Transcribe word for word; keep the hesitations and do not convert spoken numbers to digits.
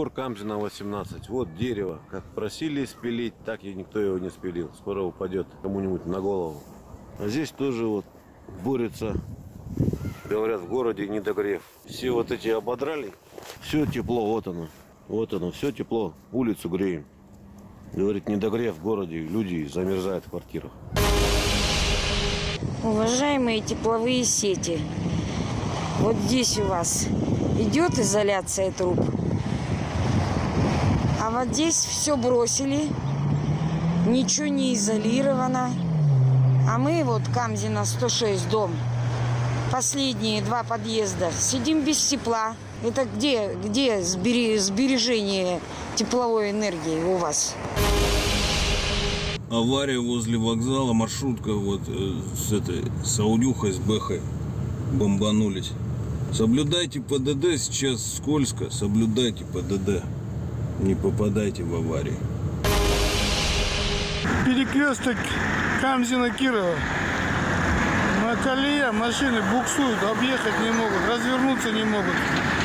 Двор Камзина, восемнадцать. Вот дерево. Как просили спилить, так и никто его не спилил. Скоро упадет кому-нибудь на голову. А здесь тоже вот борются, говорят, в городе недогрев. Все вот эти ободрали. Все тепло, вот оно. Вот оно, все тепло. Улицу греем. Говорит, недогрев в городе. Люди замерзают в квартирах. Уважаемые тепловые сети, вот здесь у вас идет изоляция труб, а вот здесь все бросили, ничего не изолировано. А мы вот Камзина сто шесть дом, последние два подъезда, сидим без тепла. Это где, где сбережение тепловой энергии у вас? Авария возле вокзала, маршрутка вот э, с этой Саудюхой, с Бэхой бомбанулись. Соблюдайте ПДД, сейчас скользко, соблюдайте ПДД, не попадайте в аварии. Перекресток Камзина-Кирова. На колее машины буксуют, объехать не могут, развернуться не могут.